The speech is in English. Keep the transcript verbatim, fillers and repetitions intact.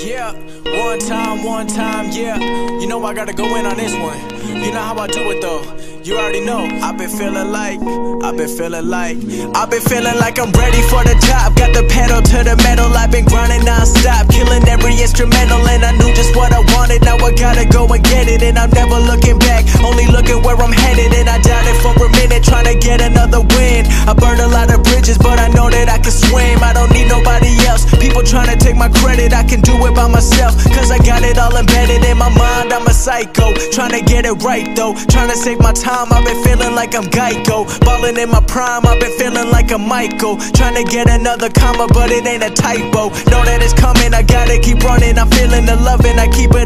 Yeah, one time, one time, yeah. You know I gotta go in on this one. You know how I do it though. You already know. I've been feeling like, I've been feeling like, I've been feeling like I'm ready for the top. Got the pedal to the metal. I've been grinding non-stop, killing every instrumental, and I knew just what I wanted. Now I gotta go and get it, and I'm never looking back, only looking where I'm headed. And I doubted for a minute, trying to get another win. I burned a lot of bridges, but I know that I can swim. I don't need nobody else. People trying to take my credit, I can do it by myself, cause I got it all embedded in my mind. I'm a psycho, trying to get it right though, trying to save my time. I've been feeling like I'm Geico, ballin' in my prime. I've been feeling like I'm Michael, trying to get another comma, but it ain't a typo. Know that it's coming, I gotta keep running. I'm feeling the loving, I keep it